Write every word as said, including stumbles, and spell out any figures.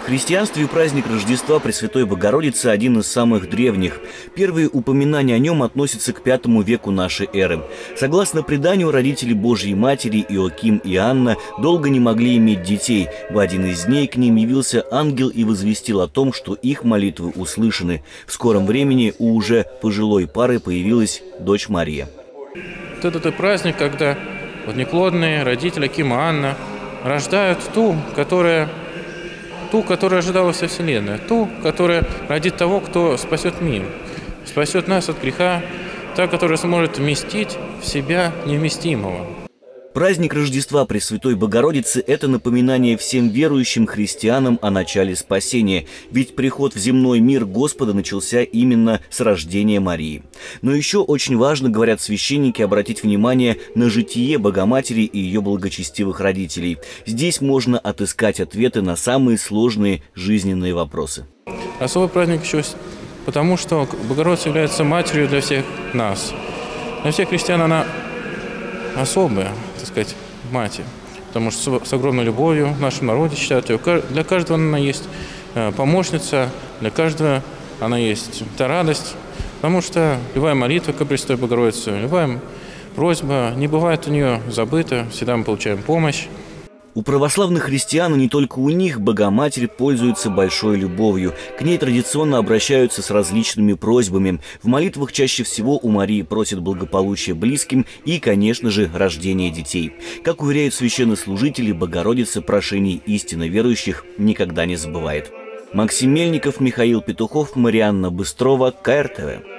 В христианстве праздник Рождества Пресвятой Богородицы один из самых древних. Первые упоминания о нем относятся к пятому веку нашей эры. Согласно преданию, родители Божьей Матери Иоаким и Анна долго не могли иметь детей. В один из дней к ним явился ангел и возвестил о том, что их молитвы услышаны. В скором времени у уже пожилой пары появилась дочь Мария. Вот это праздник, когда вот неплодные родители Иоаким и Анна рождают ту, которая... Ту, которую ожидала вся Вселенная, ту, которая родит того, кто спасет мир, спасет нас от греха, та, которая сможет вместить в себя невместимого. Праздник Рождества Пресвятой Богородицы – это напоминание всем верующим христианам о начале спасения, ведь приход в земной мир Господа начался именно с рождения Марии. Но еще очень важно, говорят священники, обратить внимание на житие Богоматери и ее благочестивых родителей. Здесь можно отыскать ответы на самые сложные жизненные вопросы. Особый праздник еще потому, что Богородица является матерью для всех нас. Для всех христиан она особая, так сказать, мать, потому что с огромной любовью в нашем народе считают ее. Для каждого она есть помощница, для каждого она есть та радость, потому что любая молитва ко Пресвятой Богородице, любая просьба не бывает у нее забыта, всегда мы получаем помощь. У православных христиан, и не только у них, Богоматерь пользуется большой любовью. К ней традиционно обращаются с различными просьбами. В молитвах чаще всего у Марии просят благополучия близким и, конечно же, рождения детей. Как уверяют священнослужители, Богородица прошений истинно верующих никогда не забывает. Максим Мельников, Михаил Петухов, Марианна Быстрова, ка эр тэ вэ.